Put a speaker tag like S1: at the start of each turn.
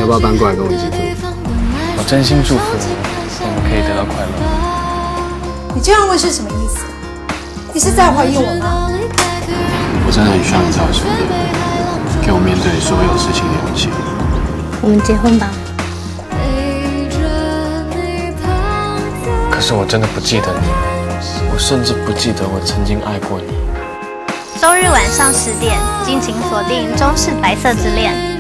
S1: 要不要搬过来跟我一起住？
S2: 我真心祝福你们可以得到快乐。
S3: 你这样问是什么意思？你是在怀疑我吗？
S1: 我真的很需要你在我身边，给我面对所有事情的勇气。
S4: 我们结婚吧。
S2: 可是我真的不记得你，我甚至不记得我曾经爱过你。
S4: 周日晚上10点，敬请锁定《中式白色之恋》。